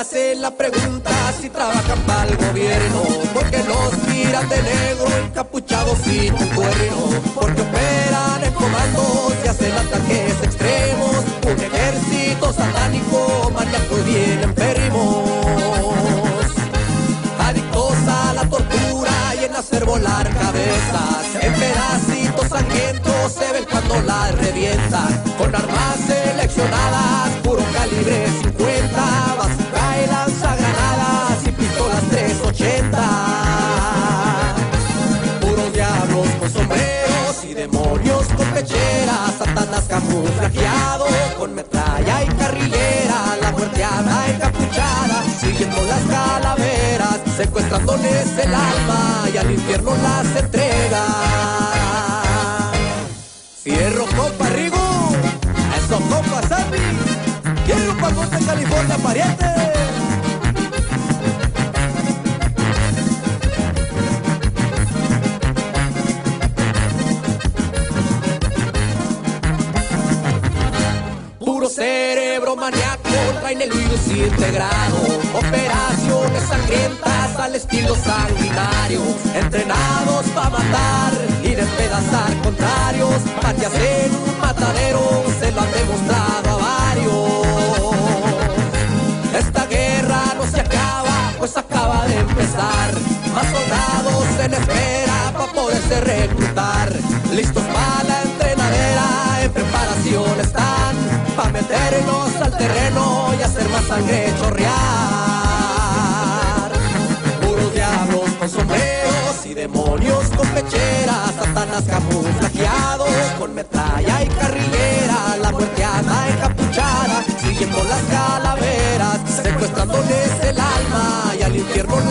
hacen la pregunta si trabajan para el gobierno, porque los miran de negro, encapuchados y con cuerno, porque operan en comandos y hacen ataques extremos, un ejército satánico, maníaco y bien enfermos, adictos a la tortura y en hacer volar cabezas, en pedacitos sangrientos se ven cuando las revientan, con armas seleccionadas, puro calibre 50, bazooka y lanzagranadas y pistolas 380, puros diablos con sombreros y demonios con pecheras, Satanás camuflajeado con metralla y carrillera, la muerte anda encapuchada, siguiendo las calaveras, secuestrándoles el alma y al infierno las entrega. Fierro, compa Rigo, eso compa Sammy, quiero pa' Monte California, pariente. Puro cerebro maníaco, traen el virus integrado, operaciones sangrientas al estilo sanguinario, entrenados pa' matar y despedazar contrarios, patias en un matadero, se lo han demostrado a varios. Esta guerra no se acaba, pues acaba de empezar, más soldados en espera pa' poderse reclutar, listos para la entrenadera, en preparación están, pa' meternos al terreno y hacer más sangre chorrear. Puros diablos con sombreros y demonios con pecheras, Satanás camuflajeado con metralla y carrillera, la muerte anda encapuchada, siguiendo las calaveras, secuestrándoles el alma y al infierno